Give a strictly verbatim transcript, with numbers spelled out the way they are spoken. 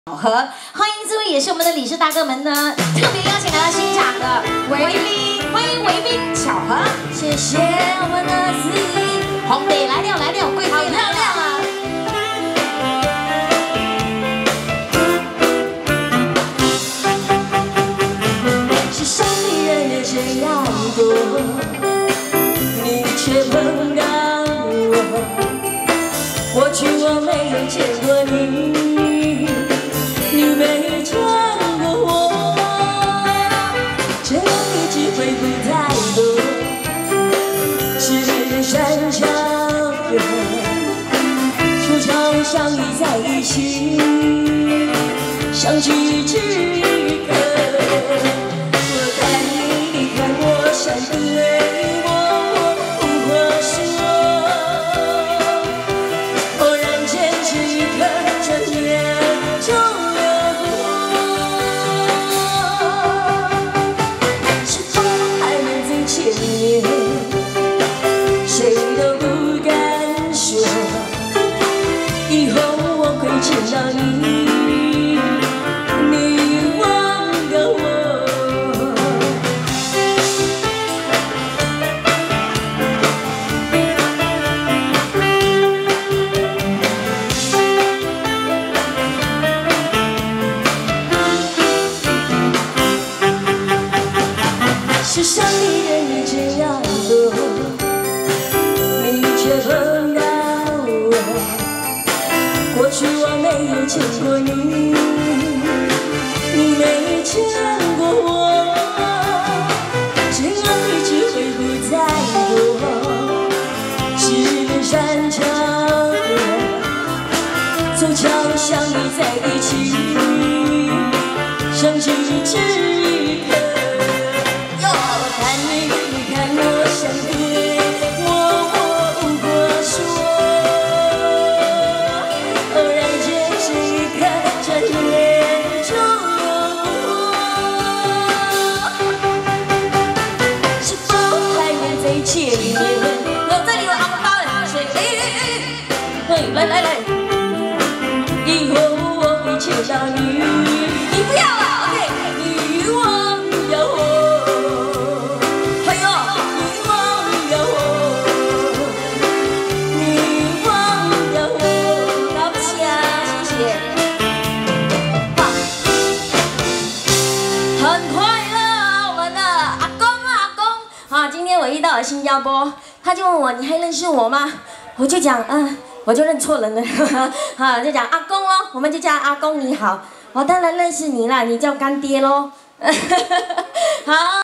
和欢迎这位也是我们的理事大哥们呢，特别邀请来到现场的维宾，欢迎维宾巧合，谢谢我们的司仪，红得来了来了，贵妃漂亮啊！世上的人也这样多，你却碰到我，过去我没有见过你。 你没见过我，这样的机会不太多。是山桥初尝相遇在一起，相聚之刻，我看你，你看我，相对我无话说。偶然间这一刻，转眼就。 谁都不敢说，以后我会见到你，你忘了我。世上的人也这样多。 却碰到我，过去我没有见过你，你没见过我，这样的机会不再多。是山桥走桥相遇在一起，相聚之刻。哟，看你，你看我，相对。 见面，我这里有红包的，谁？哎，来来来，以后我会见到你，你不要了 ，OK？ 你忘了我，哎呦，你忘了我，你忘了我，对不起啊，谢谢。哇，很快乐，我们的阿公啊，阿公啊，今天我遇到了新加坡。 他就问我，你还认识我吗？我就讲，嗯，我就认错人了，哈，就讲阿公咯，我们就叫阿公你好。我当然认识你啦，你叫干爹咯，好。